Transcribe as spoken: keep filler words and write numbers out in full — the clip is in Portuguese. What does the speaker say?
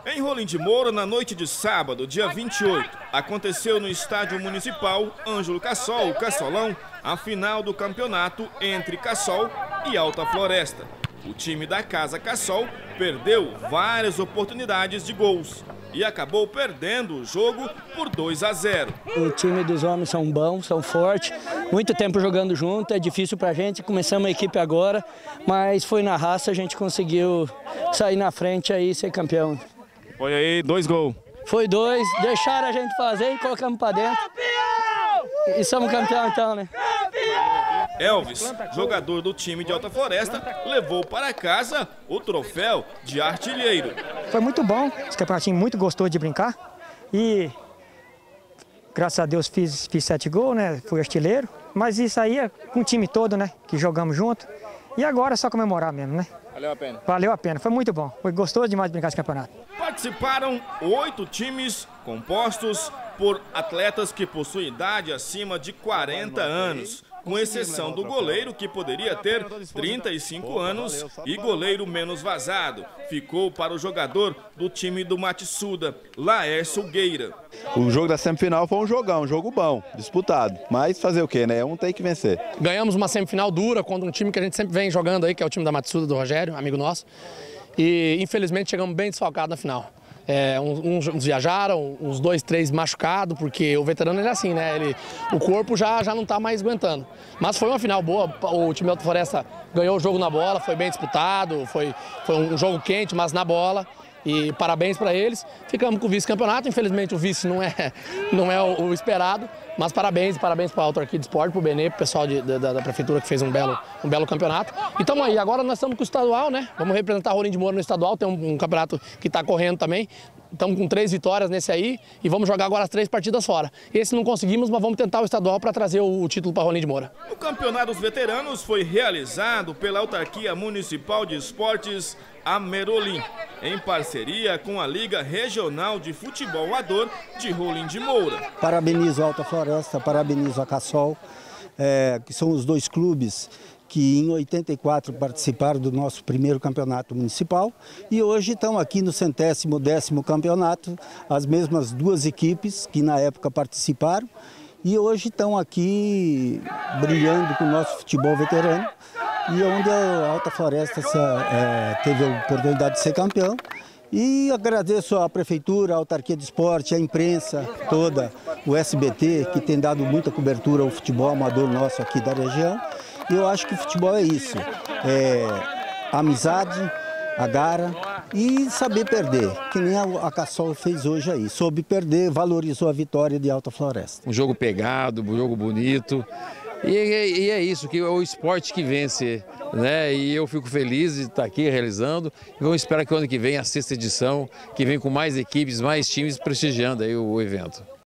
Em Rolim de Moura, na noite de sábado, dia vinte e oito, aconteceu no Estádio Municipal Ângelo Cassol, o Cassolão, a final do campeonato entre Cassol e Alta Floresta. O time da Casa Cassol perdeu várias oportunidades de gols e acabou perdendo o jogo por dois a zero. O time dos homens são bons, são fortes, muito tempo jogando junto, é difícil pra gente, começamos a equipe agora, mas foi na raça, a gente conseguiu sair na frente aí e ser campeão. Foi aí dois gols. Foi dois, deixaram a gente fazer e colocamos pra dentro. E somos campeão então, né? Elvis, jogador do time de Alta Floresta, levou para casa o troféu de artilheiro. Foi muito bom, esse campeonatinho muito gostoso de brincar e graças a Deus fiz, fiz sete gols, né? Fui artilheiro, mas isso aí é com o time todo, né? Que jogamos junto e agora é só comemorar mesmo, né? Valeu a pena. Valeu a pena, foi muito bom, foi gostoso demais brincar esse campeonato. Participaram oito times compostos por atletas que possuem idade acima de quarenta anos, com exceção do goleiro, que poderia ter trinta e cinco anos, e goleiro menos vazado. Ficou para o jogador do time do Matsuda, Laércio Gueira. O jogo da semifinal foi um jogão, um jogo bom, disputado. Mas fazer o quê, né? Um tem que vencer. Ganhamos uma semifinal dura contra um time que a gente sempre vem jogando aí, que é o time da Matsuda, do Rogério, amigo nosso. E infelizmente chegamos bem desfalcados na final. É, uns, uns viajaram, uns dois, três machucados, porque o veterano ele é assim, né? Ele, o corpo já, já não está mais aguentando. Mas foi uma final boa, o time da Alta Floresta ganhou o jogo na bola, foi bem disputado, foi, foi um jogo quente, mas na bola. E parabéns para eles. Ficamos com o vice-campeonato, infelizmente o vice não é, não é o, o esperado, mas parabéns, parabéns para a Autarquia de Esporte, para o Benê, para o pessoal de, da, da prefeitura que fez um belo, um belo campeonato. E estamos aí, agora nós estamos com o estadual, né? Vamos representar Rolim de Moura no estadual, tem um, um campeonato que está correndo também. Estamos com três vitórias nesse aí e vamos jogar agora as três partidas fora. Esse não conseguimos, mas vamos tentar o estadual para trazer o, o título para Rolim de Moura. O Campeonato dos Veteranos foi realizado pela Autarquia Municipal de Esportes Amerolim, em parceria com a Liga Regional de Futebol Amador de Rolim de Moura. Parabenizo a Alta Floresta, parabenizo a Cassol, é, que são os dois clubes que em oitenta e quatro participaram do nosso primeiro campeonato municipal e hoje estão aqui no centésimo décimo campeonato, as mesmas duas equipes que na época participaram e hoje estão aqui brilhando com o nosso futebol veterano e onde a Alta Floresta é, teve a oportunidade de ser campeão. E agradeço à Prefeitura, à Autarquia de Esporte, à imprensa toda, o S B T, que tem dado muita cobertura ao futebol amador nosso aqui da região. E eu acho que o futebol é isso, é amizade, a garra e saber perder, que nem a Cassol fez hoje aí. Soube perder, valorizou a vitória de Alta Floresta. Um jogo pegado, um jogo bonito. E, e, e é isso, que é o esporte que vence, né? E eu fico feliz de estar aqui realizando. E vamos esperar que o ano que vem, a sexta edição, que vem com mais equipes, mais times prestigiando aí o evento.